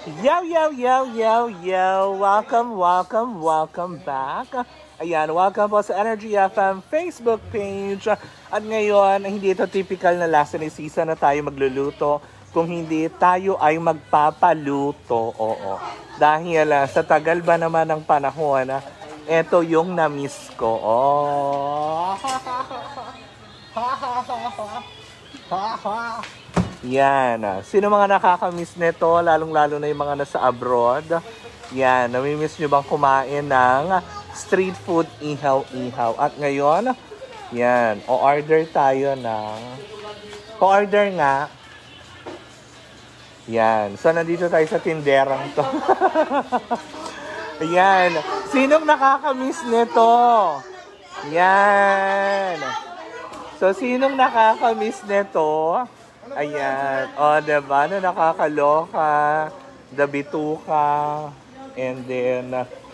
Yo, yo, yo, yo, yo! Welcome, welcome, welcome back. Ayan, welcome po sa Energy FM Facebook page. At ngayon, hindi ito typical na last na season na tayo magluluto. Kung hindi, tayo ay magpapaluto. Oo. Dahil sa tagal ba naman ng panahon, ito yung na-miss ko. Oh. Yan. Sino mga nakakamiss nito? Lalong-lalo na yung mga nasa abroad. Yan. Namimiss nyo bang kumain ng street food ihaw-ihaw? At ngayon, yan. O-order tayo ng... O-order nga. Yan. So, nandito tayo sa tinderang to. Yan. Sinong nakakamiss nito? Yan. So, sinong nakakamiss nito? Ayan. O, diba? Na nakakaloka. The bituka. And then,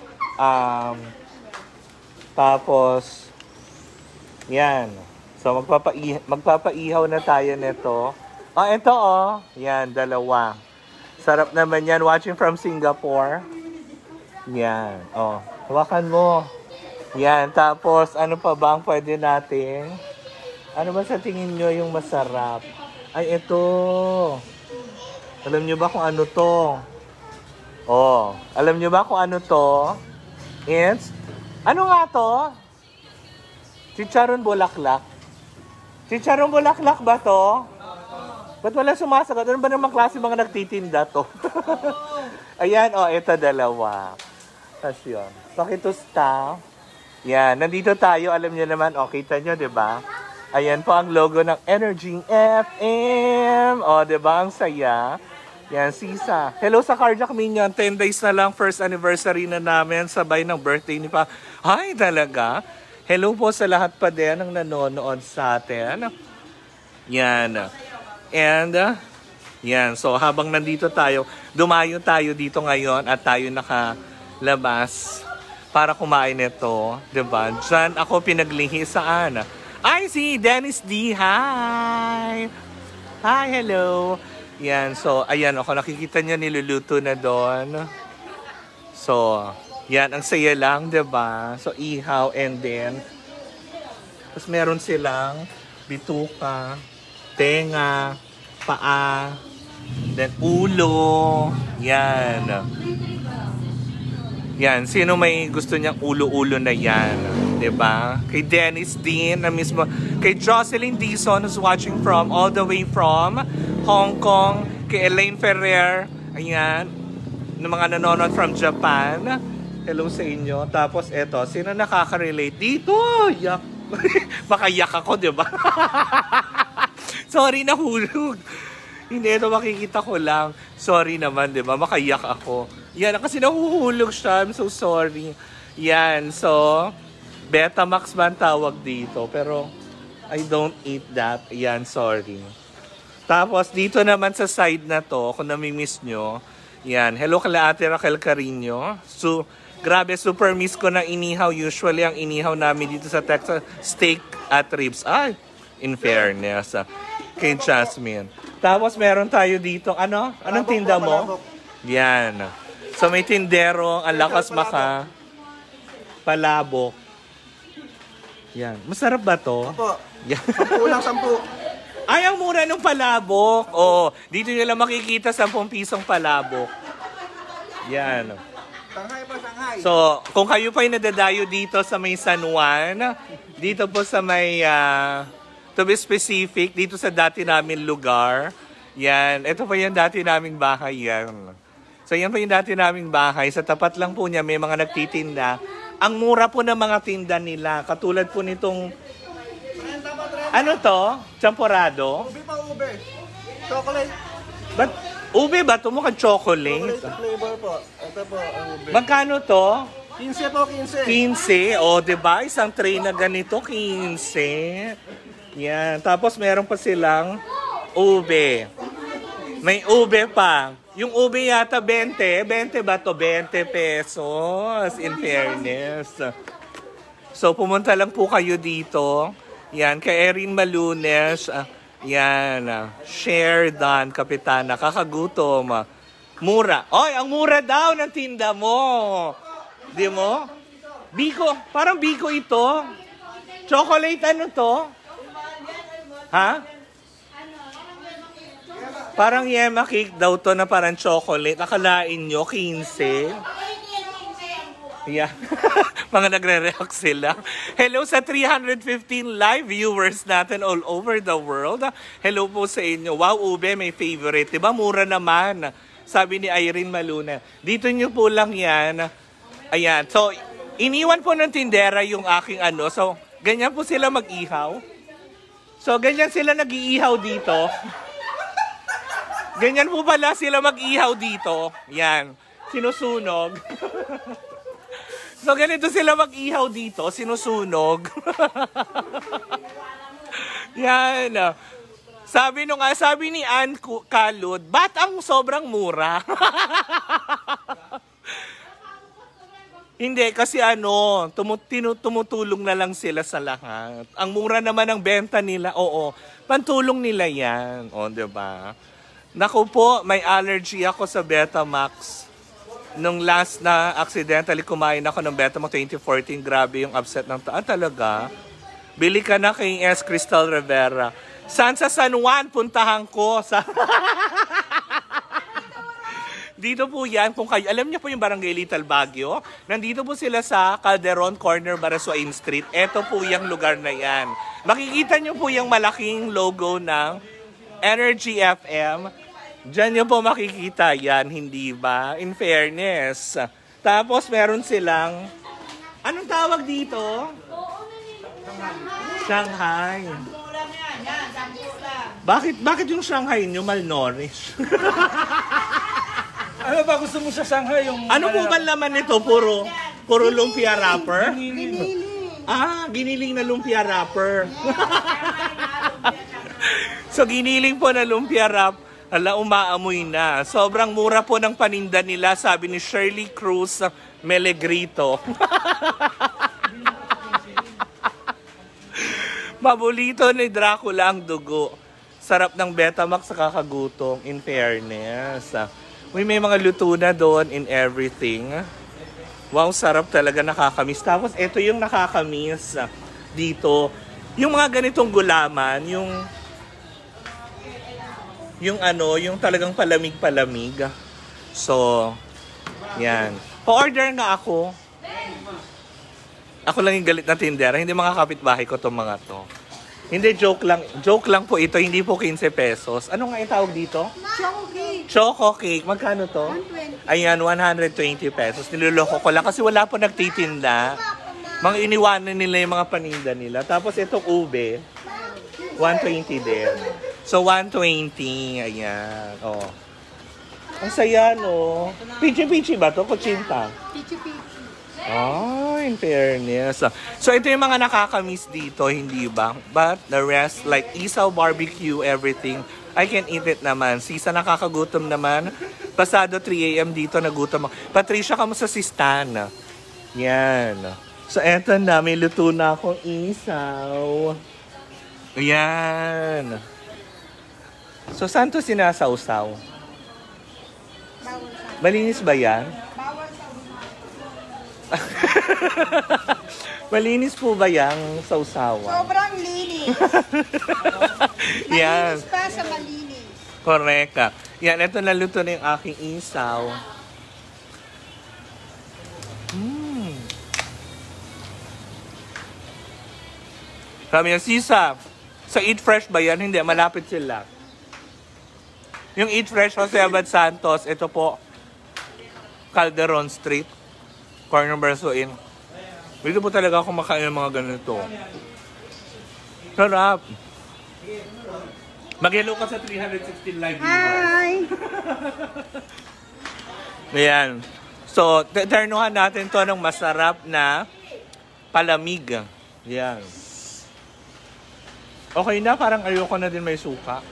tapos, yan. So, magpapaihaw na tayo nito. O, ito o. Yan, dalawa. Sarap naman yan. Watching from Singapore. Yan. O, hawakan mo. Yan. Tapos, ano pa ba ang pwede natin? Ano ba sa tingin nyo yung masarap? Ay, ito. Alam nyo ba kung ano to? Oh, alam nyo ba kung ano to? It's, ano nga to? Chicharon bulaklak. Chicharon bulaklak ba to? Ba't wala sumasagot? Ano ba namang klase mga nagtitinda to? Ayan, oh, ito dalawa. Tapos yun. Pakitusta. Yan, nandito tayo. Alam nyo naman, oh, kita nyo, diba? Ayan po ang logo ng Energy FM. O, diba? Ang saya. Yan, Sisa. Hello sa Cardiac Minion. 10 days na lang. First anniversary na namin. Sabay ng birthday ni Pa. Ay, talaga? Hello po sa lahat pa din ang nanonood sa atin. Yan. And, yan. So, habang nandito tayo, dumayo tayo dito ngayon at tayo nakalabas para kumain ito. Diba? Diyan ako pinaglihi saan? Ay, si Dennis D. Hi! Hi, hello! Yan, so, ayan, ako nakikita niya niluluto na doon. So, yan, ang saya lang, diba? So, ihaw and then, tapos meron silang bituka, tenga, paa, then ulo, yan. Yan, sino may gusto niyang ulo-ulo na yan? Diba? Kay Dennis Dean na mismo. Kay Jocelyn Dizon who's watching from all the way from Hong Kong. Kay Elaine Ferrer. Ayan. Ng mga nanonood from Japan. Hello sa inyo. Tapos eto, sino nakaka-relate dito? Yak. Makayak ako, diba? Sorry, nahulog. Hindi, ito makikita ko lang. Sorry naman, diba? Makayak ako. Yan, kasi nahuhulog siya. I'm so sorry. Yan, so, Betamax ba ang tawag dito? Pero, I don't eat that. Yan, sorry. Tapos, dito naman sa side na to, kung namimiss nyo, yan, hello kala Ate Raquel Carino. So, grabe, super miss ko ng inihaw. Usually, ang inihaw namin dito sa Texas, steak at ribs. Ay, in fairness, kay Jasmine. Tapos, meron tayo dito, ano? Anong tinda mo? Yan. So, may tindero, ang lakas maka, palabok. Yan. Masarap ba to? Opo. Yan. 10 lang, 10. Ay, ang mura ng palabok. Oh, dito nyo lang makikita 10 pisong palabok. Yan. Shanghai pa, Shanghai. So, kung kayo pa yung nadadayo dito sa may San Juan, dito po sa may, to be specific, dito sa dati namin lugar, yan. Ito pa yung dati naming bahay, yan. So, yan po yung dati naming bahay. Sa tapat lang po niya, may mga nagtitinda. Ang mura po ng mga tinda nila. Katulad po nitong... Ano to? Champorado? Ube pa, ube. Chocolate. But, ube ba ito? Mukhang chocolate. Chocolate flavor po. Ito po, ang ube. Magkano to? 15 po, 15. 15. O, diba? Isang tray na ganito, 15. Yan. Tapos, meron pa silang ube. May ube pa. Yung ube yata 20. 20 ba to? 20 pesos. In fairness. So, pumunta lang po kayo dito. Yan, kay Erin Malunes. Yan, share dan, Kapitana. Kakagutom. Mura. Oy, ang mura daw ng tinda mo. Di mo? Biko. Parang Biko ito. Chocolate ano to? Ha? Parang yema cake daw to na parang chocolate. Akalain nyo, 15. Yeah. Mga nagre-react sila. Hello sa 315 live viewers natin all over the world. Hello po sa inyo. Wow, ube, may favorite. Diba mura naman? Sabi ni Irene Maluna. Dito nyo po lang yan. Ayan. So, iniwan po ng tindera yung aking ano. So, ganyan po sila mag-ihaw. So, ganyan sila nag-iihaw dito. Ganyan po pala sila mag-ihaw dito. Yan. Sinusunog. So, ganito sila mag-ihaw dito. Sinusunog. Yan. Sabi ni Ann Kalud, ba't ang sobrang mura? Hindi, kasi tumutulong na lang sila sa lahat. Ang mura naman ng benta nila, oo, pantulong nila yan. O, diba? Naku po, may allergy ako sa Betamax. Nung last na accidentally kumain ako ng Betamax 2014, grabe yung upset ng talaga. Bili ka na kay S. Crystal Rivera. Saan sa San Juan, puntahan ko. Dito po yan, kung kayo, alam niyo po yung Barangay Little Baguio, nandito po sila sa Calderon Corner, Barasuain Street. Ito po yung lugar na yan. Makikita niyo po yung malaking logo ng Energy FM. Diyan niyo po makikita yan, hindi ba? In fairness. Tapos meron silang, anong tawag dito? Shanghai. Bakit yung Shanghai nyo malnourished? Ano ba gusto mo sa Shanghai? Ano po ba laman nito? Puro lumpia wrapper? Giniling na lumpia wrapper. So giniling po na lumpia wrap. Hala, umaamoy na. Sobrang mura po ng paninda nila, sabi ni Shirley Cruz Melegrito. Mabulito ni Dracula ang dugo. Sarap ng Betamax sa kakagutom, in fairness. Uy, may mga luto na doon in everything. Wow, sarap talaga, nakakamiss. Tapos, ito yung nakakamiss dito. Yung mga ganitong gulaman, yung talagang palamig-palamig. So, yan. Pa-order nga ako. Ako lang yung galit na tindera. Hindi mga kapitbahay ko itong mga to. Hindi, joke lang. Joke lang po ito. Hindi po 15 pesos. Ano nga yung tawag dito? Choco cake. Choco cake. Magkano to? 120. Ayan, 120 pesos. Niloloko ko lang kasi wala po nagtitinda. Mga iniwanan nila yung mga paninda nila. Tapos itong ube, 120 din. So, 120. Ayan. Oh. Ang saya, no? Pichi-pichi ba to? Kutsinta? Pichi-pichi. Oh, in fairness. So, ito yung mga nakakamiss dito, hindi ba? But the rest, like isaw, barbecue, everything, I can eat it naman. Sisa nakakagutom naman. Pasado 3 a.m. dito, nagutom ako. Patricia, kamusta si Stan? Yan. So, eto na. May luto na akong isaw. Yan. So, saan to sinasawsaw? Malinis ba yan? Malinis po ba yung sausawan? Sobrang linis. Yan. Malinis pa sa malinis. Correct. Yan, ito naluto na yung aking isaw. Sabi niya, Sisa, sa Eat Fresh ba yan? Hindi, malapit sila. Yung Eat Fresh, Jose Abad Santos, ito po, Calderon Street. Corner Barasuain. Dito po talaga ako makain ng mga ganito. Sarap. Mag-hello ka sa 316 live viewers. Hi! Ayan. So, ternuhan natin to ng masarap na palamig. Ayan. Okay na, parang ayoko na din may suka.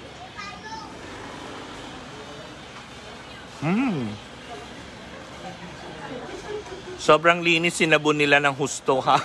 Sobrang linis, sinabon nila ng husto, ha?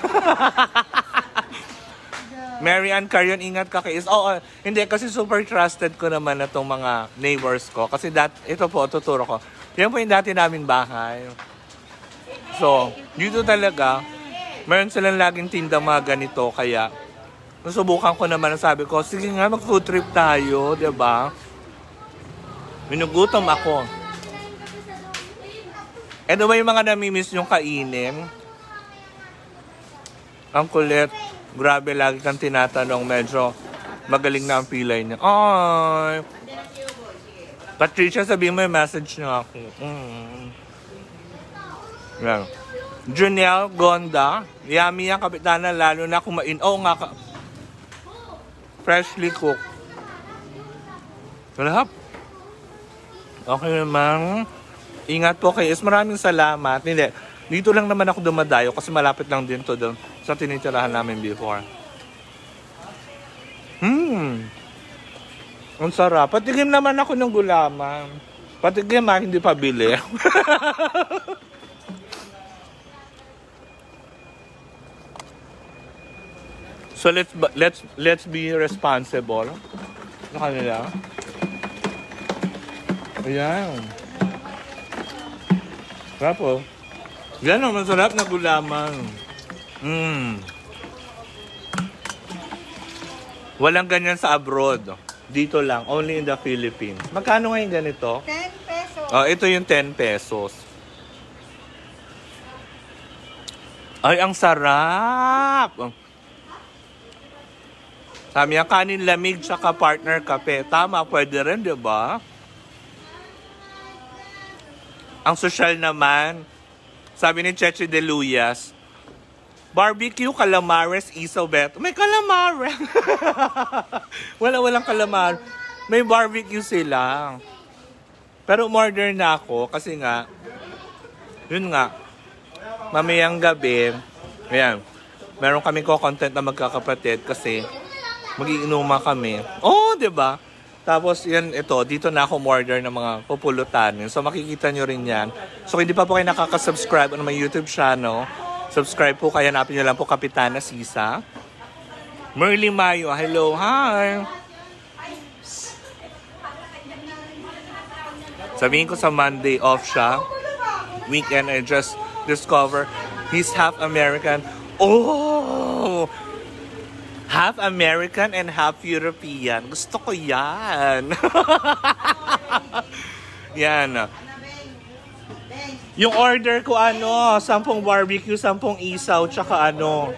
Mary Ann Carion, ingat ka kay hindi, kasi super trusted ko naman na itong mga neighbors ko. Kasi ito po, tuturo ko. Yan po yung dati naming bahay. So, dito talaga, meron silang laging tinda mga ganito. Kaya, nasubukan ko naman, sabi ko, sige nga, mag-food trip tayo, diba? Minugutom ako. Ano ba yung mga namimiss yung kainin? Ang kulit. Grabe, lagi kang tinatanong. Medyo magaling na ang pilay niya. Ay! Patricia, sabihin mo yung message niya ako. Yan. Junelle Gonda. Yummy ang kapitana, lalo na kumain. Oo nga. Freshly cooked. Sarap. Okay naman. Ingat po kayo. Maraming salamat. Hindi. Dito lang naman ako dumadayo kasi malapit lang din to doon sa tinitirahan namin before. Ang sarap. Patigim naman ako ng gulaman. Patigim hindi pa bili. So let's be responsible sa kanila. Ayan. Sarap oh. Yan ang masarap na gulaman. Walang ganyan sa abroad. Dito lang, only in the Philippines. Magkano ngayon ganito? 10 pesos. Oh, ito yung 10 pesos. Ay, ang sarap! Sabi niya, kanin lamig tsaka partner kape. Tama, pwede rin, di ba? Ang social naman, sabi ni Cheche de Luyas, barbecue, calamares, isaw, beto. May calamare. Walang calamar. May barbecue sila. Pero umorder na ako kasi nga, yun nga, mamayang gabi, ayan, meron kami ko-content na magkakapatid kasi magiinuma kami. Oh, di ba? Tapos yan, ito, dito na ako order ng mga pupulutan. So makikita nyo rin yan. So hindi pa po kayo nakaka-subscribe on my YouTube channel, subscribe po kayo, hanapin nyo lang po Kapitana Sisa. Merly Mayo, hello, hi! Sabihin ko sa Monday off siya. Weekend I just discover he's half American. Oh! Half American and half European. Gusto ko yan. Yan. Yung order ko 10 barbecue, 10 isaw, tsaka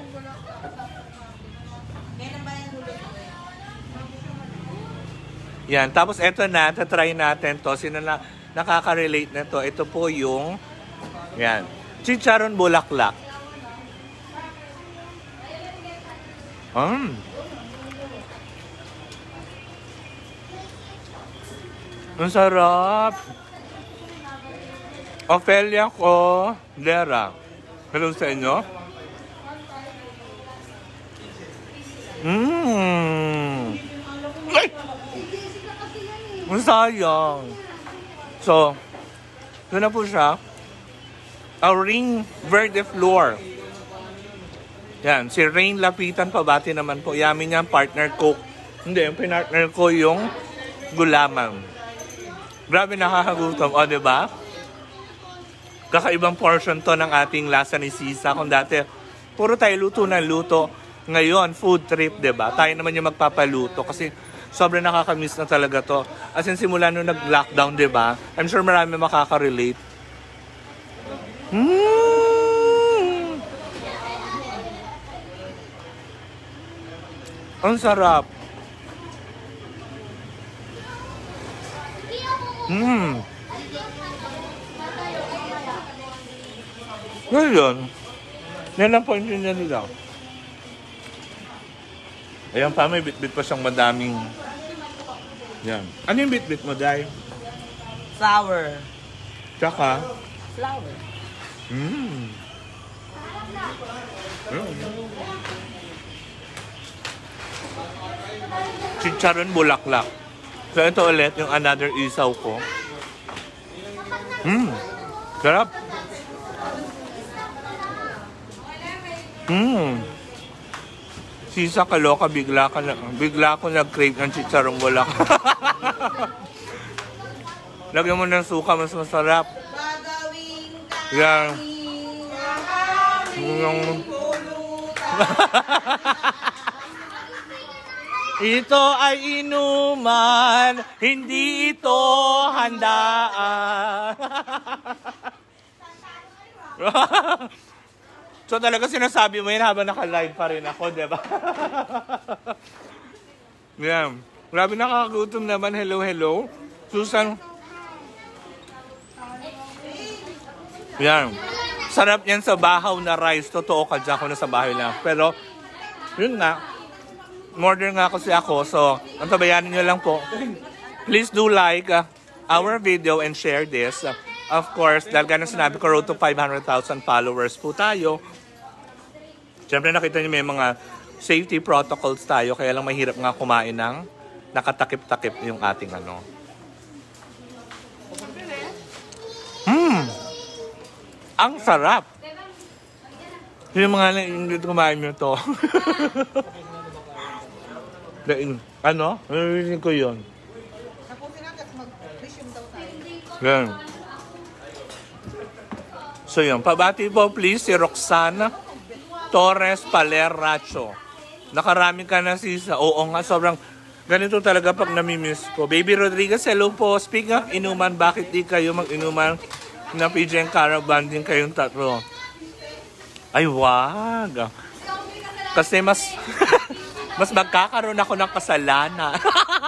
Yan. Tapos eto na, tatry natin to. Sino na nakaka-relate na to? Ito po yung, yan, chicharon bulaklak. Ang sarap. Ophelia ko, Lera. Hello sa inyo. Ay! Ang sayang. So, ito na po siya. Auring Verde Flor. Yan, si Rain Lapitan, pabati naman po. Yummy niya, partner cook. Hindi, yung pinartner ko yung gulaman. Grabe, nakakagutom. O, diba? Kakaibang portion to ng ating lasa ni Sisa. Kung dati, puro tayo luto na luto. Ngayon, food trip, diba? Tayo naman yung magpapaluto kasi sobrang nakakamiss na talaga to. As in, simula nung nag-lockdown, diba? I'm sure marami makaka-relate. Ang sarap. Ngayon, yan ang point niya nila. Ayan pa, may bit-bit pa siyang madaming. Yan. Ano yung bit-bit mo, Day? Sour. Tsaka? Flour. Chicharon bulaklak. So ito ulit yung another isaw ko. Sarap. Sisa kaloka, bigla ko nag-crave ng chicharong bulaklak. Lagyan mo ng suka, mas masarap. Gagawin Yan. Ito ay inuman, hindi ito handaan. So talaga sinasabi mo yun habang naka-live pa rin ako, di ba? Yan. Grabe nakakagutom naman. Hello, hello. Susan. Yan. Sarap yan sa bahaw na rice. Totoo ka dyan ko na sa bahay lang. Pero, yun nga. Order nga kasi ako. So, antabayanin nyo lang po. Please do like our video and share this. Of course, dahil ganang sinabi ko, road to 500,000 followers po tayo. Siyempre nakita niyo may mga safety protocols tayo. Kaya lang mahirap nga kumain ng nakatakip-takip yung ating ano. Ang sarap! Yung mga hindi kumain nyo to. Ano? Narinig ko yun. Tapusin natin, mag-resume daw tayo. Yan. So yun, pabati po please si Roxana Torres Paleracho. Nakarami ka na sisa. Oo nga, sobrang ganito talaga pag namimiss ko. Baby Rodriguez, hello po. Speaking of inuman, bakit di kayo mag-inuman na PJ and Caravan din kayong tatlo? Ay, wag. Kasi mas mas magkakaroon ako ng kasalanan.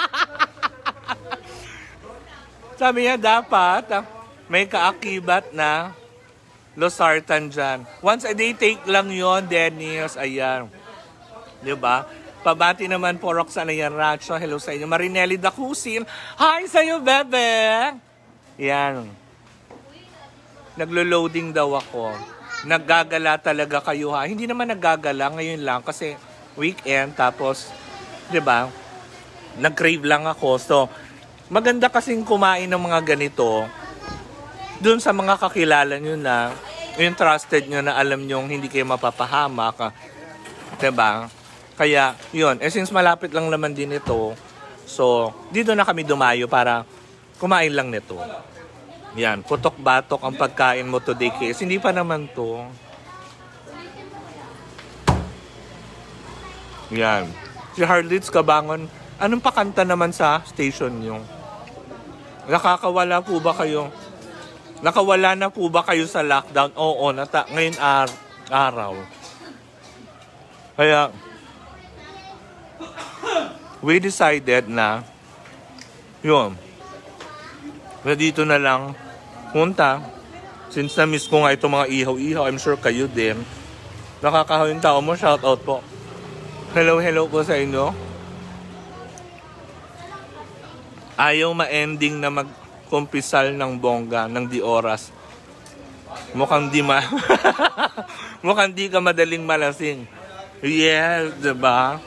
Sabi niya, dapat may kaakibat na losartan dyan. Once a day take lang yon, Dennis. Ayan. Diba? Pabati naman po, Roxana Yanracho. Hello sa inyo. Marinelli Dacusin. Hi sa'yo, bebe! Yan. Naglo-loading daw ako. Naggagala talaga kayo, ha? Hindi naman naggagala ngayon lang kasi weekend. Tapos, diba? Nag-crave lang ako. So, maganda kasing kumain ng mga ganito dun sa mga kakilala nyo na, yung trusted nyo na alam nyo hindi kayo mapapahamak. Diba? Kaya, yun. Since malapit lang naman din ito, so, dito na kami dumayo para kumain lang nito. Yan. Putok-batok ang pagkain mo today, Kes. Hindi pa naman to. Yan. Si Harlitz Kabangon, anong pakanta naman sa station nyo? Nakakawala po ba kayo? Nakawala na po ba kayo sa lockdown? Oo, ngayon araw. Kaya, we decided na, yun, na dito na lang punta. Since na-miss ko nga itong mga ihaw-ihaw, I'm sure kayo din. Nakakahaw yung tao mo, shout out po. Hello, hello po sa inyo. Ayaw ma-ending na kumpisal ng bongga, ng di oras. Mukhang mukhang di ka madaling malasing. Yes, diba?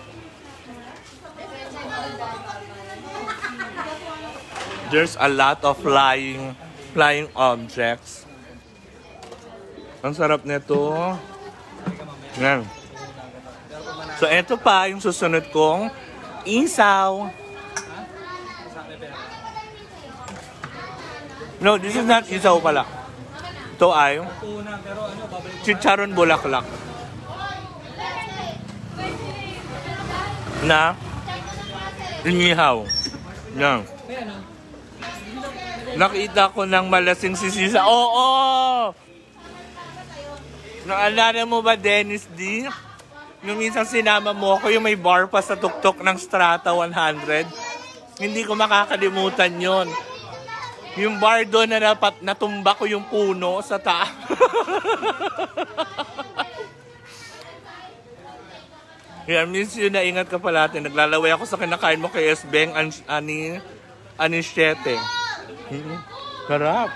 There's a lot of flying objects. Ang sarap nito. Yan. So, eto pa yung susunod kong isaw. No, this is not isaw pala. Ito ay chicharon bulaklak. Na inihaw. Yan. Nakita ko ng malasing si Sisa. Oo! Naalala mo ba, Dennis D? Yung minsan sinama mo ako, yung may bar pa sa tuktok ng Strata 100. Hindi ko makakalimutan yon. Yung bar doon na dapat natumba ko yung puno sa taas. Yan, miss you na, ingat ka pala. Naglalaway ako sa kinakain mo kay Esbeng Anisyete. Sarap.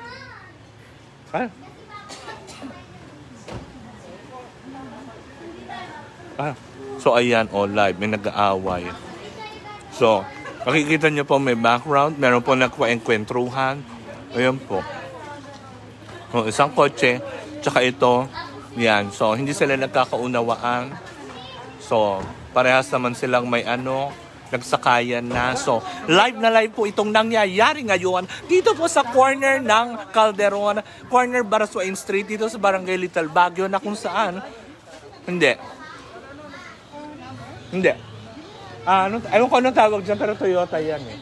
So, ayan, live. May nag-aaway. So, makikita nyo po may background. Meron po nagpa-enkwentruhan. Ayan po. So, isang kotse. Tsaka ito. Yan. So, hindi sila nagkakaunawaan. So, parehas naman silang may nagsakayan na. So, live na live po itong nangyayari ngayon dito po sa corner ng Calderon, corner Baraswain Street, dito sa Barangay Little Baguio, na kung saan, hindi. Ayun ko anong tawag dyan, pero Toyota yan eh.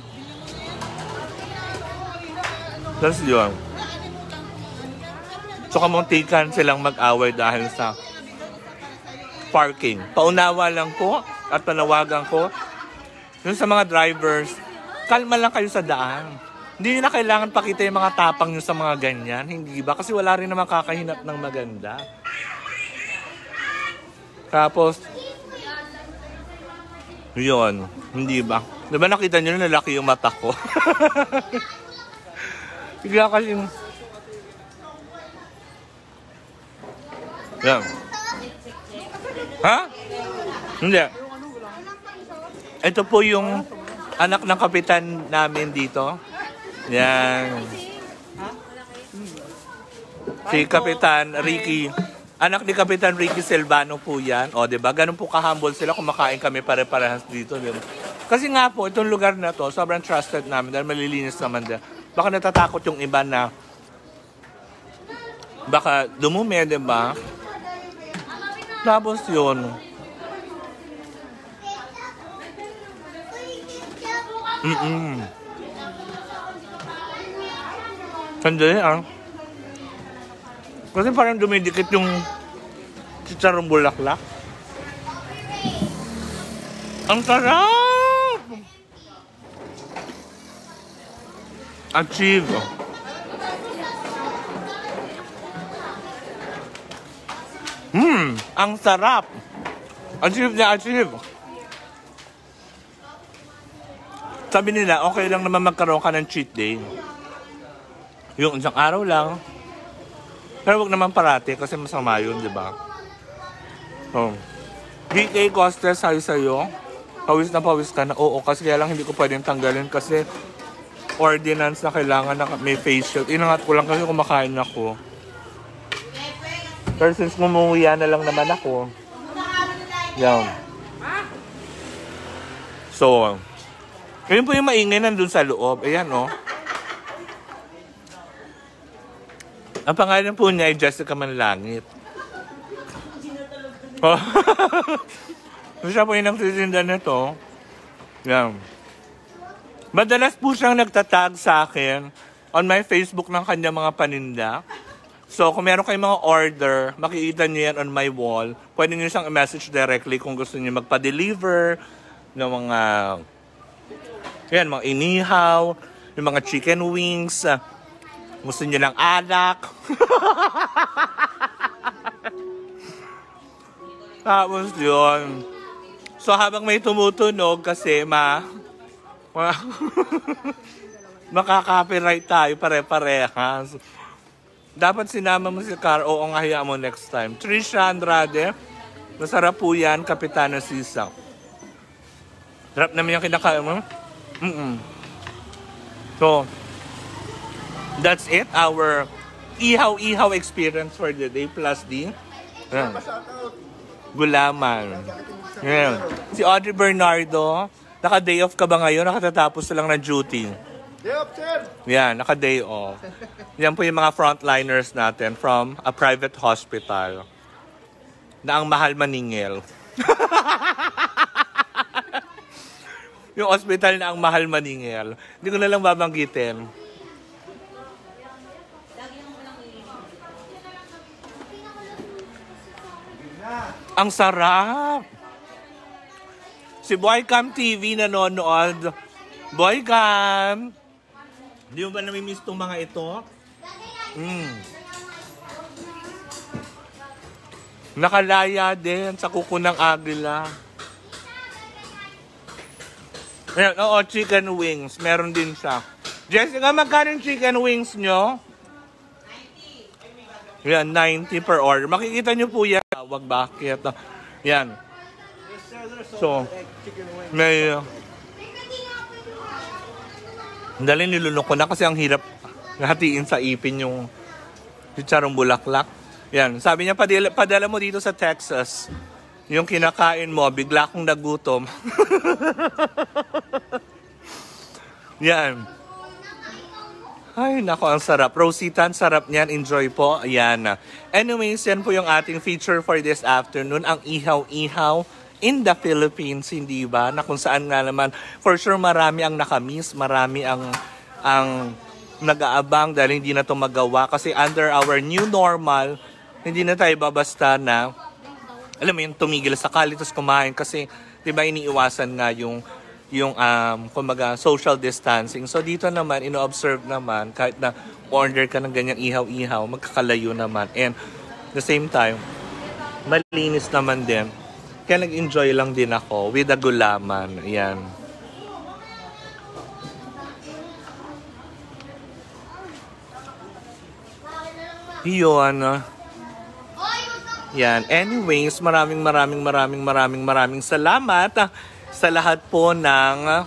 Tapos yun. So, kamuntikan silang mag-away dahil sa parking. Paunawa lang po at panawagan ko yung sa mga drivers, kalma lang kayo sa daan. Hindi na kailangan pakita yung mga tapang nyo sa mga ganyan. Hindi ba? Kasi wala rin naman kakahinat ng maganda. Tapos, yun. Hindi ba? Diba nakita nyo na lalaki yung mata ko? Bigla kasi yung... Yan. Ha? Hindi. Ito po yung anak ng kapitan namin dito. Yan. Si Kapitan Ricky. Anak ni Kapitan Ricky Silvano po yan. O, diba? Ganun po ka-humble sila. Kumakain kami pare-parehas dito. Diba? Kasi nga po, itong lugar na to, sobrang trusted namin dahil malilinis naman din. Baka natatakot yung iba na baka dumumi, diba? Tapos yun. Sandali kasi parang dumidikit yung chicharong bulaklak. Ang sarap! Achieve. Ang sarap. Achieve na achieve. Sabi nila, okay lang naman magkaroon ka ng cheat day. Yung isang araw lang. Pero wag naman parati kasi masama yun, di ba? So, DK Costes, sa'yo. Pawis na pawis ka na. Oo, kasi kaya lang hindi ko pwedeng tanggalin kasi ordinance na kailangan na may face shield. Inangat ko lang kasi kumakain ako. Pero since mumuya na lang naman ako. Yan. So, yun po yung maingay nandun sa loob. Ayan, oh. Ang pangalan po niya ay Jessica Manlangit. Oh. Siya po yung nagtitinda nito. Yan. Madalas po siyang nagtatag sa akin on my Facebook ng kanya mga paninda. So, kung meron kayong mga order, makikita niyo yan on my wall. Pwede niyo siyang i-message directly kung gusto niyo magpa-deliver ng mga yan, mga inihaw, yung mga chicken wings, gusto niyo ng alak. Tapos yun. So, habang may tumutunog kasi makaka-copyright tayo pare-parehas. Dapat sinama mo si Car. Oo nga, hiya mo next time. Trisha Andrade. Masarap po yan, Kapitana Sisa. Sarap naman yung kinakain mo. So, that's it. Our ihaw-ihaw experience for the day plus D. Gulaman. Yan. Si Audrey Bernardo, naka-day off ka ba ngayon? Nakatatapos lang ng duty. Day off, sir! Yan, naka-day off. Yan po yung mga frontliners natin from a private hospital na ang mahal maningil. Yung hospital na ang mahal maningil. Hindi ko na lang babanggitin. Ang sarap! Si Boycam TV nanonood. Boycam! Hindi mo ba namimiss itong mga ito? Nakalaya din sa kuko ng agila. Ayan, oo, chicken wings. Meron din siya. Jessica, magkano yung chicken wings nyo? 90. Yan, 90 per order. Makikita nyo po yan. Wag bakit. Yan. So, may... Dali nilunok ko na kasi ang hirap hatiin sa ipin yung chicharong bulaklak. Yan. Sabi niya, padala mo dito sa Texas. Yung kinakain mo, bigla kong nagutom. Yan. Ay, nako, ang sarap. Rosita, ang sarap niyan. Enjoy po. Ayan. Anyways, yan po yung ating feature for this afternoon. Ang ihaw-ihaw in the Philippines, hindi ba? Na kung saan nga naman, for sure, marami ang nakamiss. Marami ang nag-aabang dahil hindi na ito magawa. Kasi under our new normal, hindi na tayo babasta na, alam mo yun, tumigil sa kali, tapos kumain. Kasi, di ba, iniiwasan nga yung kumbaga, social distancing. So, dito naman, ino-observe naman, kahit na order ka ng ganyang ihaw-ihaw, magkakalayo naman. And, the same time, malinis naman din. Kaya nag-enjoy lang din ako with the gulaman. Ayan. Iyon. Yan. Anyways, maraming salamat sa lahat po ng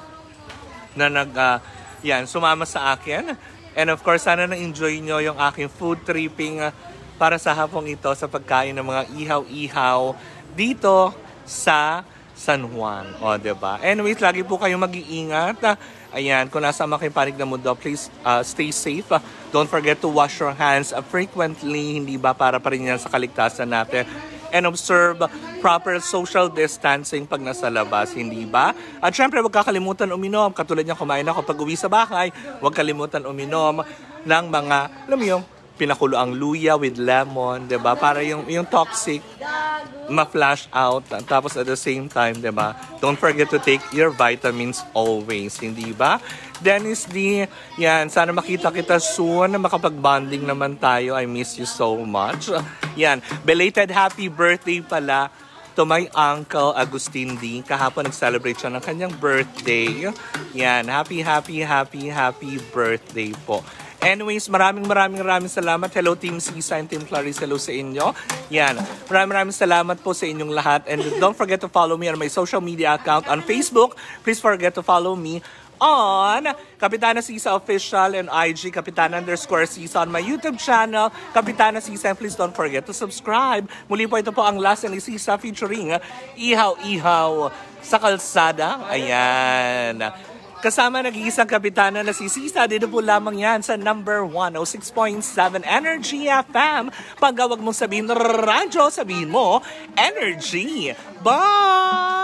sumama sa akin. And of course, sana na-enjoy nyo yung aking food tripping para sa hapong ito sa pagkain ng mga ihaw-ihaw dito sa San Juan. O, diba? Anyways, lagi po kayong mag-iingat. Ayan, kung nasa makipanig na mundo, please stay safe. Don't forget to wash your hands frequently, hindi ba, para pa rin yan sa kaligtasan natin. And observe proper social distancing pag nasa labas, hindi ba? At syempre, huwag kakalimutan uminom. Katulad niya, kumain ako pag uwi sa bahay, huwag kalimutan uminom ng mga, alam mo yung pinakulo ang luya with lemon, diba? Para yung toxic ma-flash out. Tapos at the same time, diba? Don't forget to take your vitamins always, hindi ba? Dennis D, yan, sana makita kita soon, makapag-bonding naman tayo. I miss you so much. Yan, belated happy birthday pala to my uncle Agustin D. Kahapon nag-celebrate siya ng kanyang birthday. Yan, happy birthday po. Anyways, maraming salamat. Hello Team Sisa and Team Clarice. Hello sa inyo. Yan. Maraming salamat po sa inyong lahat. And don't forget to follow me on my social media account on Facebook. Please forget to follow me on Kapitana Sisa Official and IG Kapitana_Sisa on my YouTube channel, Kapitana Sisa. And please don't forget to subscribe. Muli po, ito po ang Last ni Sisa featuring Ihaw-Ihaw sa Kalsada. Ayan. Kasama nag-iisang kapitana na si Sisa, dito po lamang yan sa number 106.7 Energy FM. Pag wag mong sabihin radyo, sabihin mo Energy. Bye!